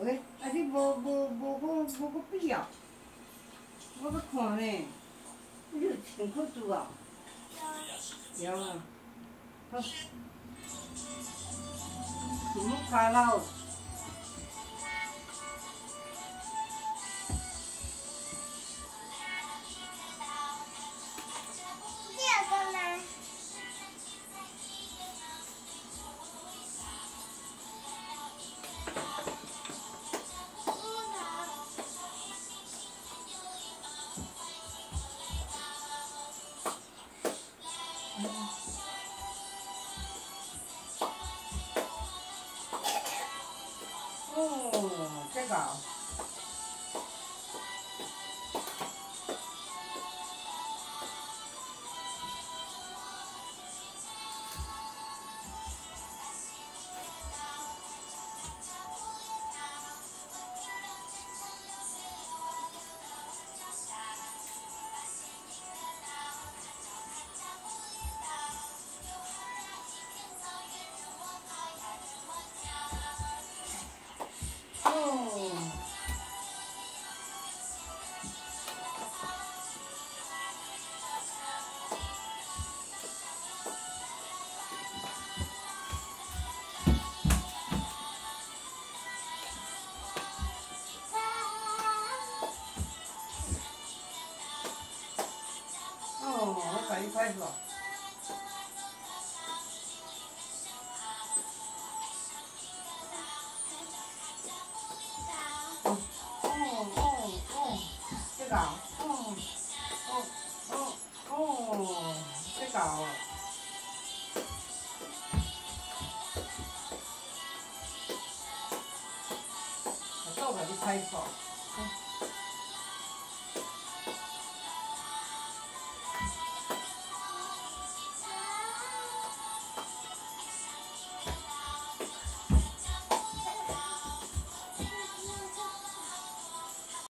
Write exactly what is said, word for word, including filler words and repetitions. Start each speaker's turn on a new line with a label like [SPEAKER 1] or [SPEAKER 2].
[SPEAKER 1] 喂，啊你无无无无无个必要，我要看呢。你有穿裤子哦？有啊。好。唔好卡老。
[SPEAKER 2] 这个呢？
[SPEAKER 1] 哦，这个。哦。哦，我给你拍是吧？哦哦哦哦，这个啊，哦哦哦哦，这个啊。我给你拍一下。